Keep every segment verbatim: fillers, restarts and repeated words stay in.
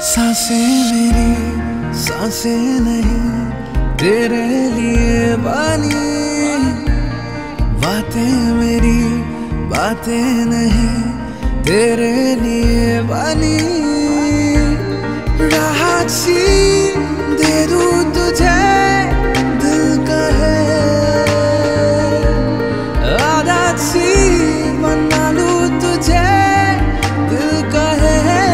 सांसें मेरी सांसें नहीं तेरे लिए बानी, बातें मेरी बातें नहीं तेरे लिए बानी। राहत सी दे दूं तुझे दिल कहे, आदत सी बना लूं तुझे दिल कहे।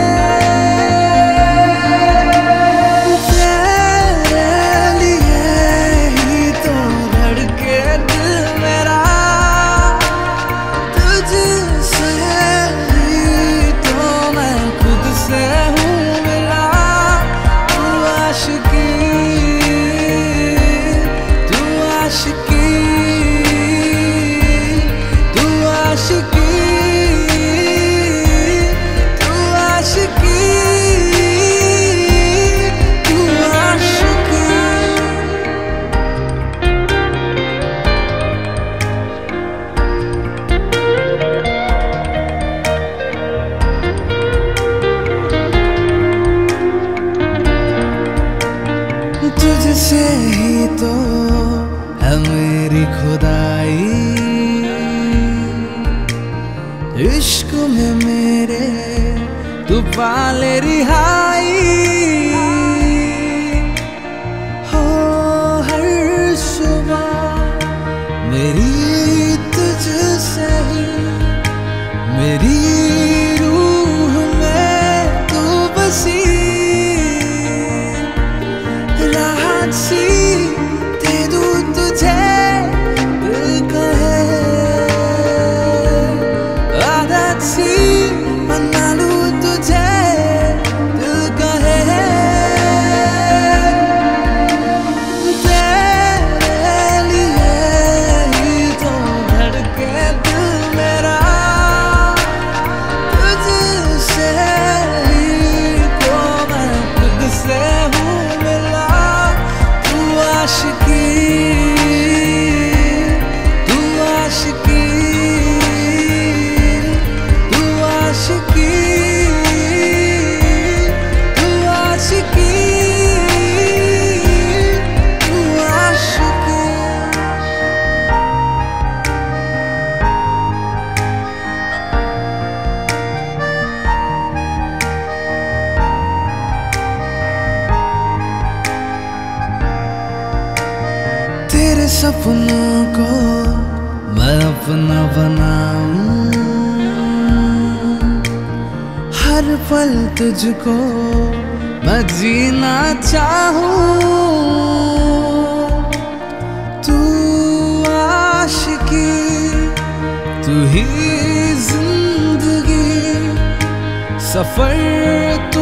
तुझसे ही तो है मेरी खुदाई, इश्क में मेरे तू पाले रिहाई। हो हर सुबह मेरी तुझसे ही, मेरी रूह में तू बसी। सी दे दूं तुझे दिल कहे, आदत सी बना लूं तुझे दिल कहे। तेरे लिए ही तो धड़के दिल मेरा, तुझसे ही तो मैं खुद से हूँ मिला। आशिकी तू आशिकी तू आशिकी तू आशिकी तू आशिकी। तेरे सपनों को मैं अपना बनाऊं, हर पल तुझको मैं जीना चाहूं। तू आशिकी तू ही जिंदगी, सफर